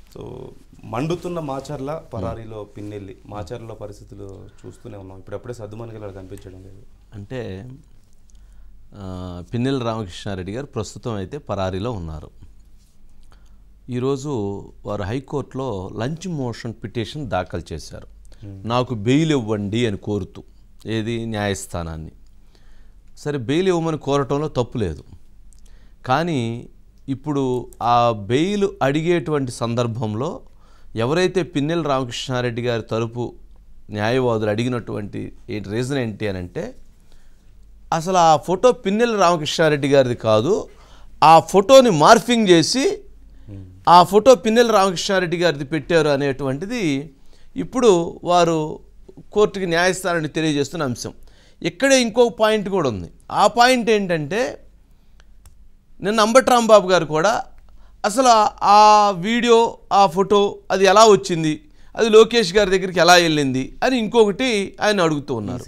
So మండుతున్న మాచర్ల పరారీలో పిన్నెల్లి మాచర్ల పరిస్థితులు చూస్తూనే ఉన్నాం. ఇప్పుడప్పుడే సద్దుమణిగల కనిపించడం లేదు. అంటే పిన్నెల్లి రామకృష్ణారెడ్డి గారు ప్రస్తుతం అయితే పరారీలో ఉన్నారు. ఈరోజు వారు హైకోర్టులో లంచ్ మోషన్ పిటిషన్ దాఖలు చేశారు. నాకు బెయిల్ ఇవ్వండి అని కోరుతూ, ఏది న్యాయస్థానాన్ని. సరే, బెయిల్ ఇవ్వమని కోరటంలో తప్పు లేదు. కానీ ఇప్పుడు ఆ బెయిల్ అడిగేటువంటి సందర్భంలో ఎవరైతే పిన్నెల్లి రామకృష్ణారెడ్డి గారి తరపు న్యాయవాదులు అడిగినటువంటి రీజన్ ఏంటి అని అంటే, అసలు ఆ ఫోటో పిన్నెల్లి రామకృష్ణారెడ్డి గారిది కాదు, ఆ ఫోటోని మార్ఫింగ్ చేసి ఆ ఫోటో పిన్నెల్లి రామకృష్ణారెడ్డి గారిది పెట్టారు అనేటువంటిది ఇప్పుడు వారు కోర్టుకి న్యాయస్థానాన్ని తెలియజేస్తున్న అంశం. ఇక్కడే ఇంకొక పాయింట్ కూడా ఉంది. ఆ పాయింట్ ఏంటంటే, నిన్న అంబటి రాంబాబు గారు కూడా అసలు ఆ వీడియో, ఆ ఫోటో అది ఎలా వచ్చింది, అది లోకేష్ గారి దగ్గరికి ఎలా వెళ్ళింది అని ఇంకొకటి ఆయన అడుగుతూ ఉన్నారు.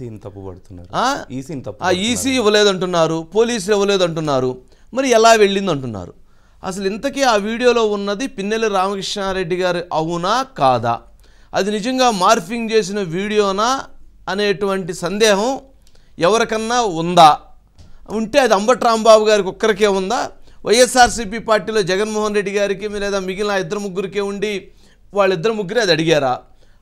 ఈసీ ఇవ్వలేదంటున్నారు, పోలీసులు ఇవ్వలేదంటున్నారు, మరి ఎలా వెళ్ళింది అంటున్నారు. అసలు ఇంతకీ ఆ వీడియోలో ఉన్నది పిన్నెల్లి రామకృష్ణారెడ్డి గారు అవునా కాదా, అది నిజంగా మార్ఫింగ్ చేసిన వీడియోనా అనేటువంటి సందేహం ఎవరికన్నా ఉందా? ఉంటే అది అంబటి రాంబాబు గారికి ఒక్కరికే ఉందా? వైఎస్ఆర్సీపీ పార్టీలో జగన్మోహన్ రెడ్డి గారికి లేదా మిగిలిన ఇద్దరు ముగ్గురికే ఉండి వాళ్ళిద్దరు ముగ్గురే అది అడిగారా?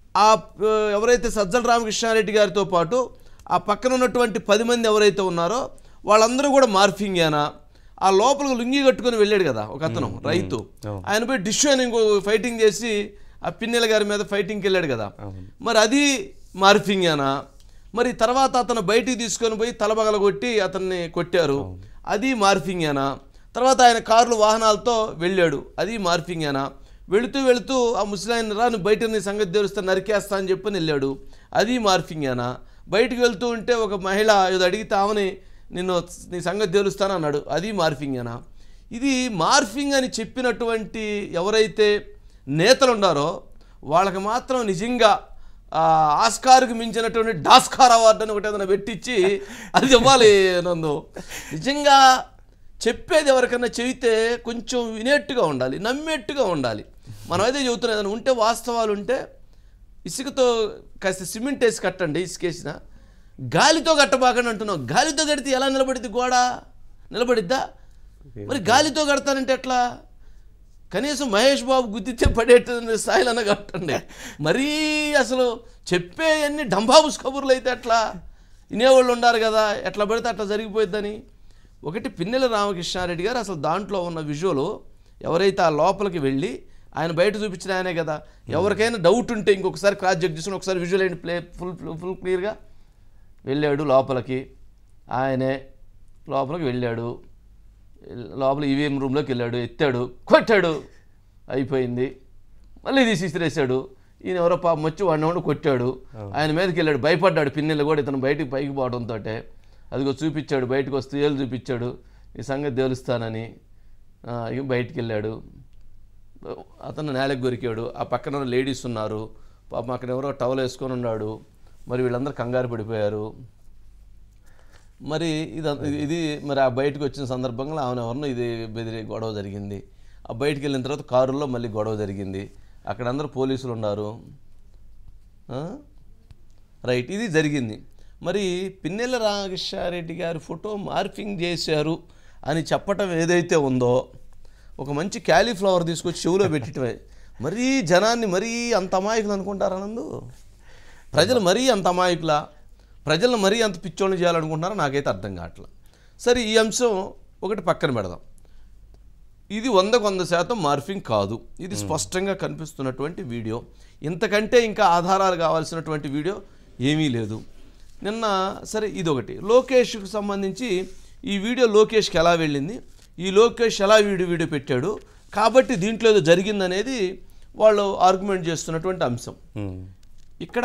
ఎవరైతే సజ్జల రామకృష్ణారెడ్డి గారితో పాటు ఆ పక్కన ఉన్నటువంటి 10 మంది ఎవరైతే ఉన్నారో వాళ్ళందరూ కూడా మార్ఫింగేనా? ఆ లోపలికి లుంగి కట్టుకొని వెళ్ళాడు కదా ఒక అతను, రైతు, ఆయన పోయి డిష్ అని ఇంకో ఫైటింగ్ చేసి ఆ పిన్నెల్లి గారి మీద ఫైటింగ్కి వెళ్ళాడు కదా, మరి అది మార్ఫింగేనా? మరి తర్వాత అతను బయటికి తీసుకొని పోయి తలబగల కొట్టి అతన్ని కొట్టారు, అది మార్ఫింగేనా? తర్వాత ఆయన కార్లు వాహనాలతో వెళ్ళాడు, అది మార్ఫింగేనా? వెళుతూ ఆ ముసలాయన రాను బయట నీ సంగతి తెలుస్తా నరికేస్తా అని చెప్పని వెళ్ళాడు, అది మార్ఫింగేనా? బయటికి వెళ్తూ ఉంటే ఒక మహిళ ఏదో అడిగితే ఆమెని నీ సంగతి తెలుస్తాను అన్నాడు, అది మార్ఫింగేనా? ఇది మార్ఫింగ్ అని చెప్పినటువంటి ఎవరైతే నేతలు ఉన్నారో వాళ్ళకి మాత్రం నిజంగా ఆస్కార్కి మించినటువంటి డాస్కార్ అవార్డు అని ఒకటి ఏదైనా పెట్టించి అది ఇవ్వాలి. నందు నిజంగా చెప్పేది ఎవరికైనా చెబితే కొంచెం వినేట్టుగా ఉండాలి, నమ్మేట్టుగా ఉండాలి. మనం అయితే చెబుతున్నాం, ఏదైనా ఉంటే వాస్తవాలు ఉంటే ఇసుకతో కాస్త సిమెంట్ వేసి కట్టండి, ఇసుకేసిన గాలితో కట్టబాకండి అంటున్నాం. గాలితో కడితే ఎలా నిలబడిద్ది? గోడ నిలబడిద్దా? మరి గాలితో కడతానంటే ఎట్లా? కనీసం మహేష్ బాబు గుద్దితే పడేట స్థాయిలన్నా కట్టండి. మరీ అసలు చెప్పేవన్నీ డంబాబుస్ కబుర్లు అయితే ఎట్లా? వినేవాళ్ళు ఉండారు కదా, ఎట్లా పడితే అట్లా జరిగిపోయిద్దని. ఒకటి పిన్నెల్లి రామకృష్ణారెడ్డి గారు అసలు దాంట్లో ఉన్న విజువల్ ఎవరైతే ఆ లోపలికి వెళ్ళి ఆయన బయట చూపించిన ఆయనే కదా, ఎవరికైనా డౌట్ ఉంటే ఇంకొకసారి క్రాస్ చెక్ చేసుకుని ఒకసారి విజువల్ ఏంటి ప్లే ఫుల్ క్లియర్గా వెళ్ళాడు లోపలికి, ఆయనే లోపలికి వెళ్ళాడు, లోపల ఈవీఎం రూమ్లోకి వెళ్ళాడు, ఎత్తాడు, కొట్టాడు, అయిపోయింది. మళ్ళీ తీసి ఇసిరేసాడు. ఈయన ఎవరో పాపం వచ్చి వాడిని కొట్టాడు, ఆయన మీదకి వెళ్ళాడు, భయపడ్డాడు పిన్నెల్లి కూడా ఇతను బయటికి పైకి పోవడంతో. అదిగో చూపించాడు, బయటకు వస్తూ ఏళ్ళు చూపించాడు, ఈ సంగతి తెలుస్తానని. ఇక బయటికి వెళ్ళాడు, అతను నేలకు కొరికాడు. ఆ పక్కన లేడీస్ ఉన్నారు, పాపం అక్కడ ఎవరో టవల్ వేసుకొని ఉన్నాడు. మరి వీళ్ళందరూ కంగారు పడిపోయారు. మరి ఇది మరి ఆ బయటకు వచ్చిన సందర్భంగా ఆమె ఎవరినో ఇది బెదిరి గొడవ జరిగింది. ఆ బయటికి వెళ్ళిన తర్వాత కారులో మళ్ళీ గొడవ జరిగింది. అక్కడ అందరూ పోలీసులు ఉన్నారు. రైట్, ఇది జరిగింది. మరి పిన్నెల్లి రామకృష్ణారెడ్డి గారి ఫోటో మార్ఫింగ్ చేశారు అని చెప్పటం ఏదైతే ఉందో, ఒక మంచి క్యాలీఫ్లవర్ తీసుకొచ్చి చెవులో పెట్టడమే. మరీ జనాన్ని మరీ అంత అమాయకులు అనుకుంటారా నందు? ప్రజలు మరీ అంత అమాయకులా? ప్రజలను మరీ అంత పిచ్చోళ్ళు చేయాలనుకుంటున్నారో నాకైతే అర్థం కావట్లేదు. సరే, ఈ అంశం ఒకటి పక్కన పెడదాం. ఇది 100% మార్ఫింగ్ కాదు, ఇది స్పష్టంగా కనిపిస్తున్నటువంటి వీడియో. ఇంతకంటే ఇంకా ఆధారాలు కావాల్సినటువంటి వీడియో ఏమీ లేదు. నిన్న సరే ఇదొకటి. లోకేష్కి సంబంధించి ఈ వీడియో లోకేష్కి ఎలా వెళ్ళింది, ఈ లోకేష్ ఎలా వీడియో పెట్టాడు కాబట్టి దీంట్లో ఏదో జరిగిందనేది వాళ్ళు ఆర్గ్యుమెంట్ చేస్తున్నటువంటి అంశం. ఇక్కడ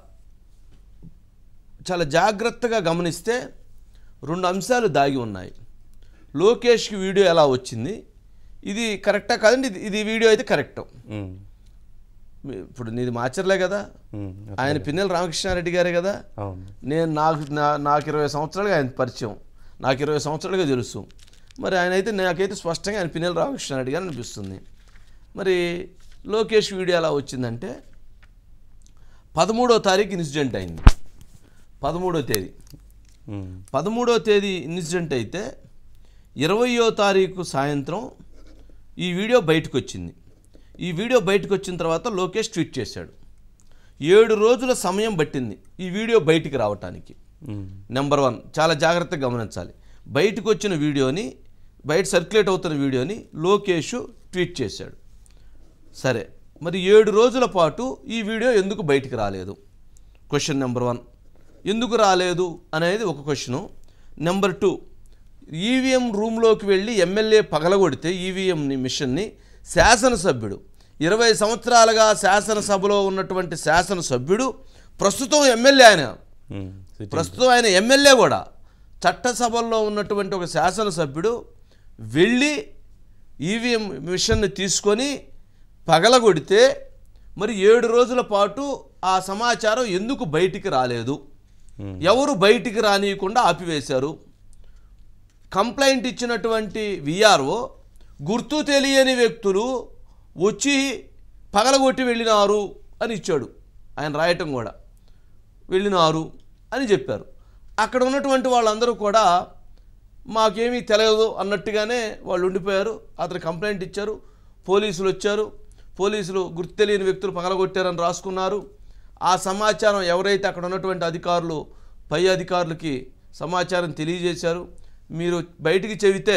చాలా జాగ్రత్తగా గమనిస్తే 2 అంశాలు దాగి ఉన్నాయి. లోకేష్కి వీడియో ఎలా వచ్చింది, ఇది కరెక్టా కాదండి? ఇది వీడియో అయితే కరెక్ట్. ఇప్పుడు నీది మాచర్లే కదా, ఆయన పిన్నెల్లి రామకృష్ణారెడ్డి గారే కదా. నాకు 20 సంవత్సరాలుగా ఆయన పరిచయం, నాకు 20 సంవత్సరాలుగా తెలుసు. మరి ఆయన అయితే నాకైతే స్పష్టంగా ఆయన పిన్నెల్లి రామకృష్ణారెడ్డి గారు అనిపిస్తుంది. మరి లోకేష్ వీడియో ఎలా వచ్చిందంటే 13వ తారీఖు ఇన్సిడెంట్ అయింది. 13వ తేదీ 13వ తేదీ ఇన్సిడెంట్ అయితే 20వ తారీఖు సాయంత్రం ఈ వీడియో బయటకు వచ్చింది. ఈ వీడియో బయటకు వచ్చిన తర్వాత లోకేష్ ట్వీట్ చేశాడు. 7 రోజుల సమయం పట్టింది ఈ వీడియో బయటికి రావటానికి. నెంబర్ 1 చాలా జాగ్రత్తగా గమనించాలి. బయటకు వచ్చిన వీడియోని, బయట సర్క్యులేట్ అవుతున్న వీడియోని లోకేష్ ట్వీట్ చేశాడు. సరే, మరి 7 రోజుల పాటు ఈ వీడియో ఎందుకు బయటికి రాలేదు? క్వశ్చన్ నెంబర్ 1 ఎందుకు రాలేదు అనేది ఒక క్వశ్చను. నెంబర్ 2 ఈవీఎం రూమ్లోకి వెళ్ళి ఎమ్మెల్యే పగలగొడితే ఈవీఎంని మిషన్ని శాసనసభ్యుడు 20 సంవత్సరాలుగా శాసనసభలో ఉన్నటువంటి శాసనసభ్యుడు ప్రస్తుతం ఎమ్మెల్యే ఆయన ఎమ్మెల్యే కూడా చట్టసభల్లో ఉన్నటువంటి ఒక శాసనసభ్యుడు వెళ్ళి ఈవీఎం మిషన్ని తీసుకొని పగలగొడితే మరి 7 రోజుల పాటు ఆ సమాచారం ఎందుకు బయటికి రాలేదు? ఎవరు బయటికి రానియకుండా ఆపివేశారు? కంప్లైంట్ ఇచ్చినటువంటి విఆర్ఓ గుర్తు తెలియని వ్యక్తులు వచ్చి పగలగొట్టి వెళ్ళినారు అని ఇచ్చాడు. ఆయన రాయటం కూడా వెళ్ళినారు అని చెప్పారు. అక్కడ ఉన్నటువంటి వాళ్ళందరూ కూడా మాకేమీ తెలియదు అన్నట్టుగానే వాళ్ళు ఉండిపోయారు. అతను కంప్లైంట్ ఇచ్చారు, పోలీసులు వచ్చారు, పోలీసులు గుర్తు తెలియని వ్యక్తులు పగలగొట్టారని రాసుకున్నారు. ఆ సమాచారం ఎవరైతే అక్కడ ఉన్నటువంటి అధికారులు పై అధికారులకి సమాచారం తెలియజేశారు. మీరు బయటికి చెబితే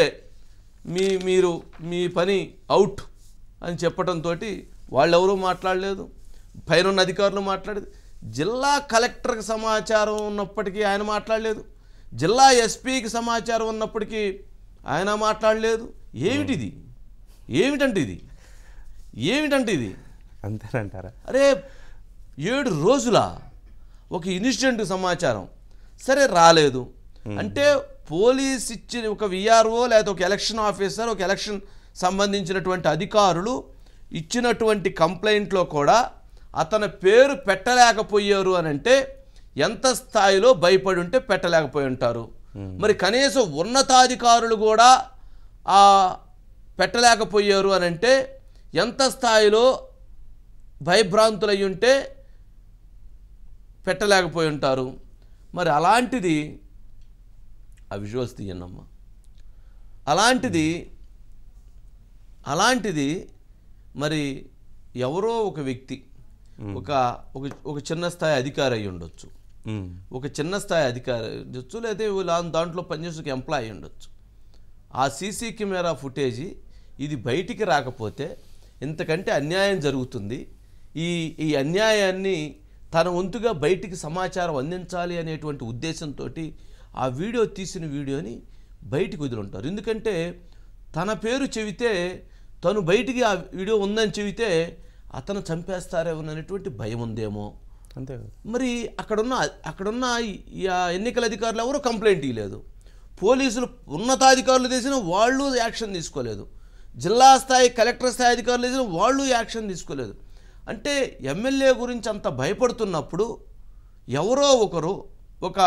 మీ పని అవుట్ అని చెప్పడంతో వాళ్ళెవరూ మాట్లాడలేదు, పైన ఉన్న అధికారులు మాట్లాడలేదు. జిల్లా కలెక్టర్కి సమాచారం ఉన్నప్పటికీ ఆయన మాట్లాడలేదు, జిల్లా ఎస్పీకి సమాచారం ఉన్నప్పటికీ ఆయన మాట్లాడలేదు. ఏమిటంటే ఇది అంతేనంటారా? అరే 7 రోజుల ఒక ఇన్సిడెంట్ సమాచారం సరే రాలేదు అంటే పోలీస్ ఇచ్చిన ఒక విఆర్ఓ లేదా ఒక ఎలక్షన్ ఆఫీసర్, ఒక ఎలక్షన్ సంబంధించినటువంటి అధికారులు ఇచ్చినటువంటి కంప్లైంట్లో కూడా అతని పేరు పెట్టలేకపోయారు అని అంటే ఎంత స్థాయిలో భయపడి ఉంటే పెట్టలేకపోయి ఉంటారు. మరి కనీసం ఉన్నతాధికారులు కూడా పెట్టలేకపోయారు అని అంటే ఎంత స్థాయిలో భయభ్రాంతులై ఉంటే పెట్టలేకపోయి ఉంటారు. మరి అలాంటిది ఆ విజువల్స్ తీయన్నమ్మా. అలాంటిది మరి ఎవరో ఒక వ్యక్తి ఒక చిన్న స్థాయి అధికారి అయి ఉండొచ్చు, ఒక చిన్న స్థాయి అధికారి ఉండొచ్చు, లేదా దాంట్లో పనిచేసే ఒక ఎంప్లాయీ ఉండొచ్చు. ఆ సీసీ కెమెరా ఫుటేజీ ఇది బయటికి రాకపోతే ఇంతకంటే అన్యాయం జరుగుతుంది. ఈ అన్యాయాన్ని తన వంతుగా బయటికి సమాచారం అందించాలి అనేటువంటి ఉద్దేశంతో ఆ వీడియో తీసిన వీడియోని బయటికి వదిలింటారు. ఎందుకంటే తన పేరు చెబితే, తను బయటికి ఆ వీడియో ఉందని చెబితే అతను చంపేస్తారేమో అనేటువంటి భయం ఉందేమో. అంతే. మరి అక్కడున్న ఎన్నికల అధికారులు ఎవరూ కంప్లైంట్ ఇవ్వలేదు, పోలీసులు ఉన్నతాధికారులు చేసిన వాళ్ళు యాక్షన్ తీసుకోలేదు, జిల్లా స్థాయి కలెక్టర్ స్థాయి అధికారులు చేసిన వాళ్ళు యాక్షన్ తీసుకోలేదు. అంటే ఎమ్మెల్యే గురించి అంత భయపడుతున్నప్పుడు ఎవరో ఒకరు, ఒక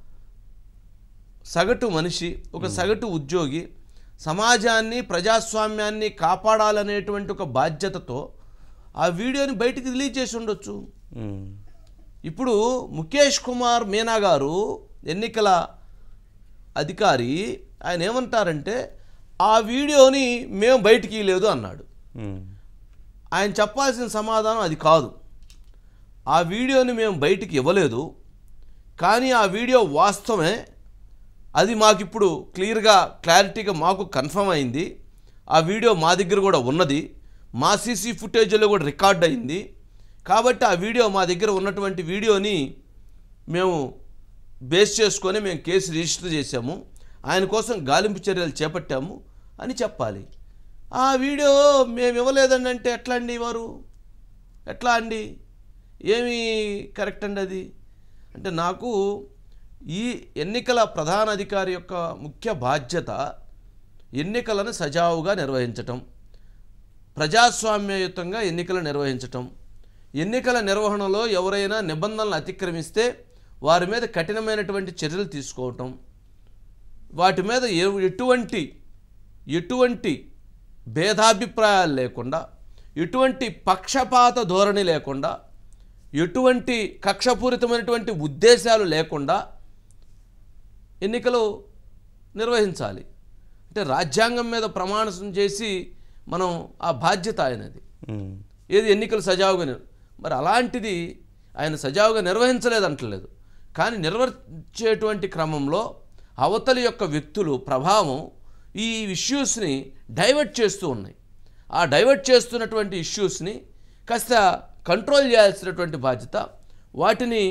సగటు మనిషి, ఒక సగటు ఉద్యోగి సమాజాన్ని ప్రజాస్వామ్యాన్ని కాపాడాలనేటువంటి ఒక బాధ్యతతో ఆ వీడియోని బయటికి రిలీజ్ చేసి ఉండొచ్చు. ఇప్పుడు ముఖేష్ కుమార్ మీనా గారు ఎన్నికల అధికారి, ఆయన ఏమంటారంటే ఆ వీడియోని మేము బయటికి లేదు అన్నాడు. ఆయన చెప్పాల్సిన సమాధానం అది కాదు. ఆ వీడియోని మేము బయటికి ఇవ్వలేదు, కానీ ఆ వీడియో వాస్తవమే, అది మాకిప్పుడు క్లారిటీగా మాకు కన్ఫర్మ్ అయింది. ఆ వీడియో మా దగ్గర కూడా ఉన్నది, మా సీసీ ఫుటేజ్లో కూడా రికార్డ్ అయింది. కాబట్టి ఆ వీడియో మా దగ్గర ఉన్నటువంటి వీడియోని మేము బేస్ చేసుకొని మేము కేసు రిజిస్టర్ చేశాము, ఆయన కోసం గాలింపు చర్యలు చేపట్టాము అని చెప్పాలి. ఆ వీడియో మేము ఇవ్వలేదండి అంటే ఎట్లా అండి వారు? ఎట్లా అండి? ఏమి కరెక్ట్ అండి అది? అంటే నాకు ఈ ఎన్నికల ప్రధాన అధికారి యొక్క ముఖ్య బాధ్యత ఎన్నికలను సజావుగా నిర్వహించటం, ప్రజాస్వామ్యయుతంగా ఎన్నికలు నిర్వహించటం. ఎన్నికల నిర్వహణలో ఎవరైనా నిబంధనలు అతిక్రమిస్తే వారి మీద కఠినమైనటువంటి చర్యలు తీసుకోవటం, వాటి మీద ఎటువంటి భేదాభిప్రాయాలు లేకుండా ఎటువంటి పక్షపాత ధోరణి లేకుండా, ఎటువంటి కక్షపూరితమైనటువంటి ఉద్దేశాలు లేకుండా ఎన్నికలు నిర్వహించాలి. అంటే రాజ్యాంగం మీద ప్రమాణం చేసి మనం ఆ బాధ్యత ఆయనది. ఏది ఎన్నికలు సజావుగా మరి అలాంటిది ఆయన సజావుగా నిర్వహించలేదంటలేదు. కానీ నిర్వహించేటువంటి క్రమంలో అవతలి యొక్క వ్యక్తులు ప్రభావం ఈ ఇష్యూస్ని డైవర్ట్ చేస్తూ ఉన్నాయి. ఆ డైవర్ట్ చేస్తున్నటువంటి ఇష్యూస్ని కాస్త కంట్రోల్ చేయాల్సినటువంటి బాధ్యత, వాటిని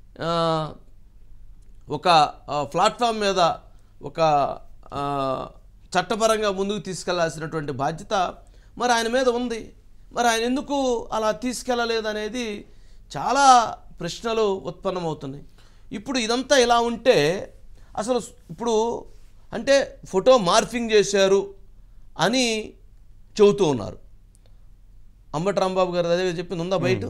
ఒక ప్లాట్ఫామ్ మీద ఒక చట్టపరంగా ముందుకు తీసుకెళ్లాల్సినటువంటి బాధ్యత మరి ఆయన మీద ఉంది. మరి ఆయన ఎందుకు అలా తీసుకెళ్ళలేదనేది చాలా ప్రశ్నలు ఉత్పన్నమవుతున్నాయి. ఇప్పుడు ఇదంతా ఇలా ఉంటే అసలు ఇప్పుడు అంటే ఫోటో మార్ఫింగ్ చేశారు అని చెబుతూ ఉన్నారు. అంబటి రాంబాబు గారు అదే చెప్పింది ఉందా? బయట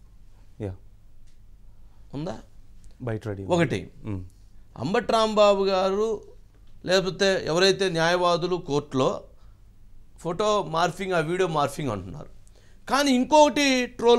ఉందా? బయట ఒకటి అంబటి రాంబాబు గారు లేకపోతే ఎవరైతే న్యాయవాదులు కోర్టులో ఫోటో మార్ఫింగ్, ఆ వీడియో మార్ఫింగ్ అంటున్నారు. కానీ ఇంకొకటి ట్రోల్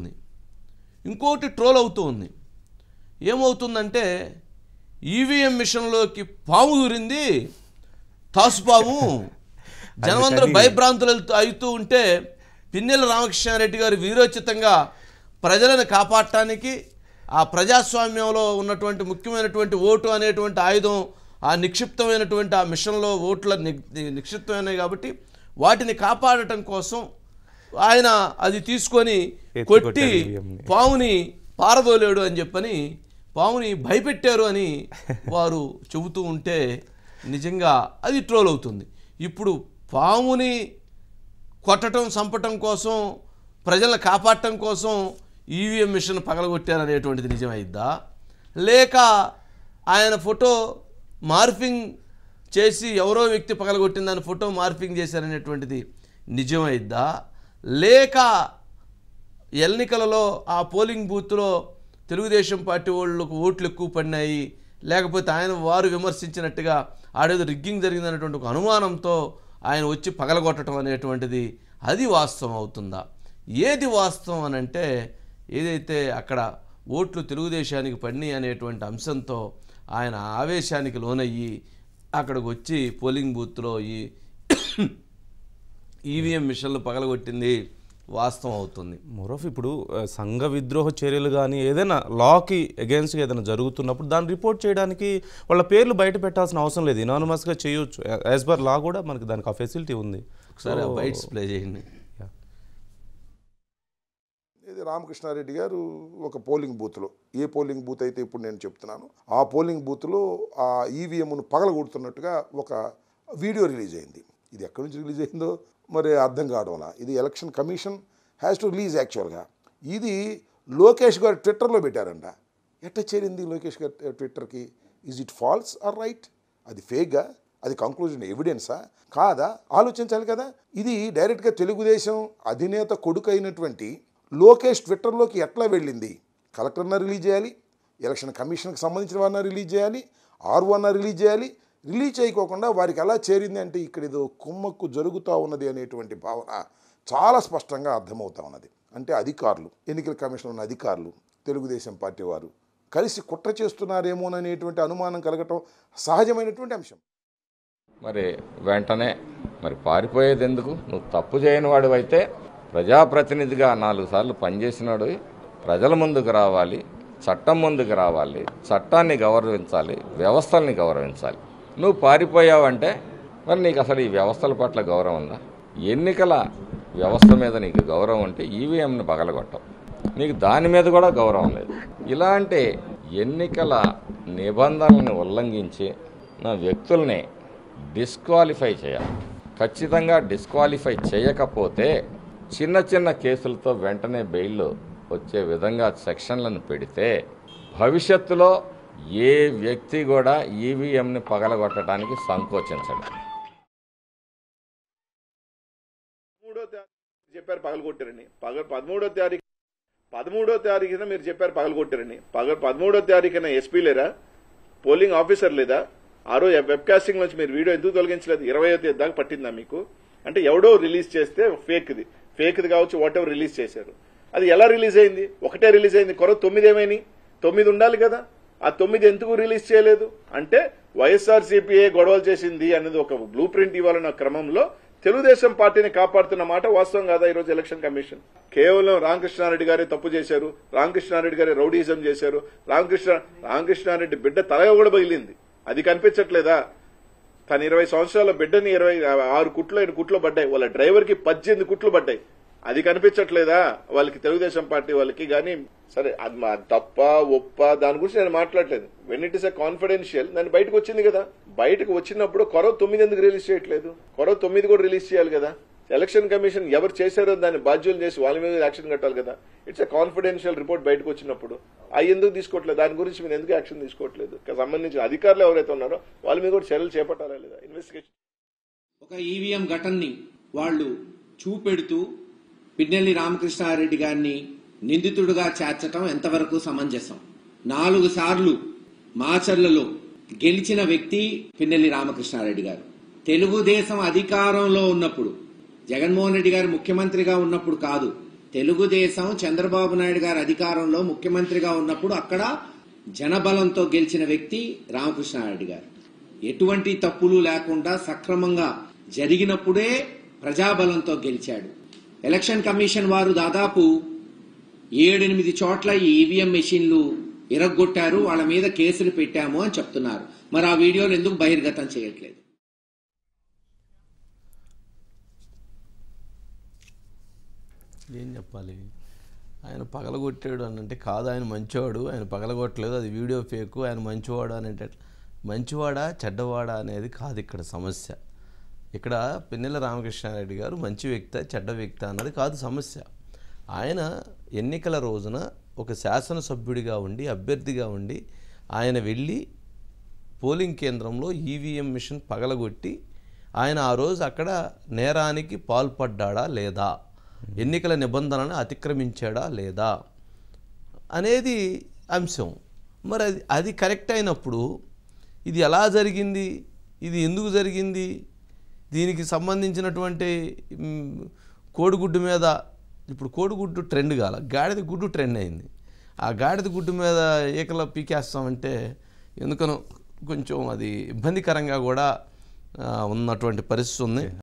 అవుతూ ఉంది. ఏమవుతుందంటే ఈవీఎం మిషన్లోకి పాము దూరింది, తాసుపాము. జనమందరూ భయభ్రాంతులు అవుతూ ఉంటే పిన్నెల రామకృష్ణారెడ్డి గారు వీరోచితంగా ప్రజలను కాపాడటానికి, ఆ ప్రజాస్వామ్యంలో ఉన్నటువంటి ముఖ్యమైనటువంటి ఓటు అనేటువంటి ఆయుధం, ఆ నిక్షిప్తమైనటువంటి ఆ మిషన్లో ఓట్ల నిక్షిప్తమైనవి కాబట్టి వాటిని కాపాడటం కోసం ఆయన అది తీసుకొని కొట్టి పాముని పారదోలేడు అని చెప్పని పాముని భయపెట్టారు అని వారు చెబుతూ ఉంటే నిజంగా అది ట్రోల్ అవుతుంది. ఇప్పుడు పాముని కొట్టడం, చంపటం కోసం, ప్రజలను కాపాడటం కోసం ఈవీఎం మిషన్ పగలగొట్టారనేటువంటిది నిజమైద్దా? లేక ఆయన ఫోటో మార్ఫింగ్ చేసి ఎవరో వ్యక్తి పగలగొట్టిన దాని ఫోటో మార్ఫింగ్ చేశారనేటువంటిది నిజమైద్దా? లేక ఎన్నికలలో ఆ పోలింగ్ బూత్లో తెలుగుదేశం పార్టీ వాళ్ళకు ఓట్లు ఎక్కువ పడినాయి, లేకపోతే వారు విమర్శించినట్టుగా ఆడేదో రిగ్గింగ్ జరిగిందనేటువంటి ఒక అనుమానంతో ఆయన వచ్చి పగలగొట్టడం అనేటువంటిది అది వాస్తవం అవుతుందా? ఏది వాస్తవం అనంటే ఏదైతే అక్కడ ఓట్లు తెలుగుదేశానికి పడినాయి అనేటువంటి అంశంతో ఆయన ఆవేశానికి లోనయ్యి అక్కడికి వచ్చి పోలింగ్ బూత్లో ఈ ఈవీఎం మిషన్లు పగలగొట్టింది వాస్తవం అవుతుంది. మోరోఫ్ ఇప్పుడు సంఘ విద్రోహ చర్యలు కానీ ఏదైనా లాకి అగేన్స్ట్గా ఏదైనా జరుగుతున్నప్పుడు దాన్ని రిపోర్ట్ చేయడానికి వాళ్ళ పేర్లు బయట పెట్టాల్సిన అవసరం లేదు, ఇనానిమస్గా చేయొచ్చు. యాజ్ పర్ లా కూడా మనకి దానికి ఆ ఫెసిలిటీ ఉంది. ఒకసారి బైట్స్ ప్లే చేయండి. ఇది రామకృష్ణారెడ్డి గారు ఒక పోలింగ్ బూత్లో, ఏ పోలింగ్ బూత్ అయితే ఇప్పుడు నేను చెప్తున్నాను ఆ పోలింగ్ బూత్లో ఆ ఈవీఎంను పగలగొడుతున్నట్టుగా ఒక వీడియో రిలీజ్ అయింది. ఇది ఎక్కడి నుంచి రిలీజ్ అయిందో మరి అర్థం కావడం. ఇది election commission has to release. యాక్చువల్గా ఇది లోకేష్ గారు ట్విట్టర్లో పెట్టారంట. ఎట్లా చేరింది లోకేష్ గారు ట్విట్టర్కి? Is it false or right? అది ఫేక్గా? అది కంక్లూజన్ ఎవిడెన్సా కాదా? ఆలోచించాలి కదా. ఇది డైరెక్ట్గా తెలుగుదేశం అధినేత కొడుకు అయినటువంటి లోకేష్ ట్విట్టర్లోకి ఎట్లా వెళ్ళింది? కలెక్టర్న రిలీజ్ చేయాలి, ఎలక్షన్ కమిషన్కి సంబంధించిన వారిని రిలీజ్ చేయాలి, ఆర్ఓన్న రిలీజ్ చేయాలి. రిలీజ్ చేయకోకుండా వారికి ఎలా చేరింది అంటే ఇక్కడ ఏదో కుమ్మక్కు జరుగుతూ ఉన్నది అనేటువంటి భావన చాలా స్పష్టంగా అర్థమవుతా ఉన్నది. అంటే అధికారులు, ఎన్నికల కమిషన్ ఉన్న అధికారులు, తెలుగుదేశం పార్టీ వారు కలిసి కుట్ర చేస్తున్నారేమోననేటువంటి అనుమానం కలగటం సహజమైనటువంటి అంశం. మరి వెంటనే మరి పారిపోయేది ఎందుకు? నువ్వు తప్పు చేయని వాడివైతే ప్రజాప్రతినిధిగా 4 సార్లు పనిచేసినాడు, ప్రజల ముందుకు రావాలి, చట్టం ముందుకు రావాలి, చట్టాన్ని గౌరవించాలి, వ్యవస్థల్ని గౌరవించాలి. నువ్వు పారిపోయావంటే మరి నీకు అసలు ఈ వ్యవస్థల పట్ల గౌరవం ఉందా? ఎన్నికల వ్యవస్థ మీద నీకు గౌరవం ఉంటే ఈవీఎంని పగలగొట్టవు. నీకు దాని మీద కూడా గౌరవం లేదు. ఇలాంటి ఎన్నికల నిబంధనలను ఉల్లంఘించి నా వ్యక్తుల్ని డిస్క్వాలిఫై చేయాలి. ఖచ్చితంగా డిస్క్వాలిఫై చేయకపోతే చిన్న చిన్న కేసులతో వెంటనే బెయిల్ వచ్చే విధంగా సెక్షన్లను పెడితే భవిష్యత్తులో ఏ వ్యక్తి కూడా ఈవీఎంని పగలగొట్టడానికి సంకోచించడు. చెప్పారు పగలగొట్టారని 13వ తారీఖున మీరు చెప్పారు పగలగొట్టారని 13వ తారీఖున ఎస్పీ లేరా, పోలింగ్ ఆఫీసర్ లేదా? ఆ రోజు వెబ్ కాస్టింగ్ నుంచి మీరు వీడియో ఎందుకు తొలగించలేదు? 20వ తేదీ దాకా పట్టిందా మీకు? అంటే ఎవడో రిలీజ్ చేస్తే ఫేక్ది కావచ్చు, వాట్ ఎవర్ రిలీజ్ చేశారు. అది ఎలా రిలీజ్ అయింది? ఒకటే రిలీజ్ అయింది. 9 ఏమైనాయి? 9 ఉండాలి కదా. ఆ 9 ఎందుకు రిలీజ్ చేయలేదు అంటే వైఎస్ఆర్సీపీఏ గొడవలు చేసింది అనేది ఒక బ్లూ ప్రింట్ ఇవ్వాలన్న క్రమంలో తెలుగుదేశం పార్టీని కాపాడుతున్న మాట వాస్తవం కాదా? ఈరోజు ఎలక్షన్ కమిషన్ కేవలం రామకృష్ణారెడ్డి గారే తప్పు చేశారు, రామకృష్ణారెడ్డి గారే రౌడీజం చేశారు, రామకృష్ణారెడ్డి బిడ్డ తలగా కూడా బగిలింది, అది కనిపించట్లేదా? తన 20 సంవత్సరాల బిడ్డని 26 కుట్లు 5 కుట్లు పడ్డాయి, వాళ్ళ డ్రైవర్ కి 18 కుట్లు పడ్డాయి, అది కనిపించట్లేదా వాళ్ళకి? తెలుగుదేశం పార్టీ వాళ్ళకి కానీ సరే అది తప్ప ఒప్ప దాని గురించి నేను మాట్లాడలేదు. When it is a confidential దాన్ని బయటకు వచ్చింది కదా. బయటకు వచ్చినప్పుడు కొరవ 9 ఎందుకు రిలీజ్ చేయట్లేదు? కొరవ 9 కూడా రిలీజ్ చేయాలి కదా. ఎలక్షన్ కమిషన్ ఎవరు చేశారో దాన్ని బాధ్యులు చేసి వాళ్ళ మీద యాక్షన్ కట్టాలి కదా. ఇట్స్ ఎ కాన్ఫిడెన్షియల్ రిపోర్ట్ బయటకు వచ్చినప్పుడు అవి ఎందుకు తీసుకోవట్లేదు? దాని గురించి మీరు ఎందుకు యాక్షన్ తీసుకోవట్లేదు? సంబంధించిన అధికారులు ఎవరైతే ఉన్నారో వాళ్ళ మీద కూడా చర్యలు చేపట్టాలా లేదా? ఇన్వెస్టిగేషన్. ఒక ఈవీఎం ఘటనని వాళ్ళు చూపెడుతూ పిన్నెల్లి రామకృష్ణారెడ్డి గారిని నిందితుడుగా చేర్చడం ఎంతవరకు సమంజసం? 4 సార్లు మాచర్లలో గెలిచిన వ్యక్తి పిన్నెల్లి రామకృష్ణారెడ్డి గారు. తెలుగుదేశం అధికారంలో ఉన్నప్పుడు, జగన్మోహన్ రెడ్డి గారు ముఖ్యమంత్రిగా ఉన్నప్పుడు కాదు, తెలుగుదేశం చంద్రబాబు నాయుడు గారు అధికారంలో ముఖ్యమంత్రిగా ఉన్నప్పుడు అక్కడ జనబలంతో గెలిచిన వ్యక్తి రామకృష్ణారెడ్డి గారు. ఎటువంటి తప్పులు లేకుండా సక్రమంగా జరిగినప్పుడే ప్రజాబలంతో గెలిచాడు. ఎలక్షన్ కమిషన్ వారు దాదాపు 7-8 చోట్ల ఈ ఈవీఎం మెషిన్లు ఇరగ్గొట్టారు, వాళ్ళ మీద కేసులు పెట్టాము అని చెప్తున్నారు. మరి ఆ వీడియోలు ఎందుకు బహిర్గతం చేయట్లేదు? ఏం చెప్పాలి? ఆయన పగలగొట్టాడు అని అంటే కాదు, ఆయన మంచివాడు, ఆయన పగలగొట్టలేదు, అది వీడియో ఫేకు, ఆయన మంచివాడు అనేట. మంచివాడా చెడ్డవాడా అనేది కాదు ఇక్కడ సమస్య. ఇక్కడ పిన్నెల రామకృష్ణారెడ్డి గారు మంచి వ్యక్తి చెడ్డ వ్యక్తి అన్నది కాదు సమస్య. ఆయన ఎన్నికల రోజున ఒక శాసనసభ్యుడిగా ఉండి అభ్యర్థిగా ఉండి ఆయన వెళ్ళి పోలింగ్ కేంద్రంలో ఈవీఎం మిషన్ పగలగొట్టి ఆయన ఆ రోజు అక్కడ నేరానికి పాల్పడ్డా లేదా, ఎన్నికల నిబంధనలను అతిక్రమించాడా లేదా అనేది అంశం. మరి అది కరెక్ట్ అయినప్పుడు ఇది ఎలా జరిగింది, ఇది ఎందుకు జరిగింది, దీనికి సంబంధించినటువంటి కోడిగుడ్డు మీద ఇప్పుడు కోడిగుడ్డు ట్రెండ్ కాల, గాడిద గుడ్డు ట్రెండ్ అయింది. ఆ గాడిద గుడ్డు మీద ఏకలా పీకేస్తామంటే ఎందుకనో కొంచెం అది ఇబ్బందికరంగా కూడా ఉన్నటువంటి పరిస్థితి ఉంది.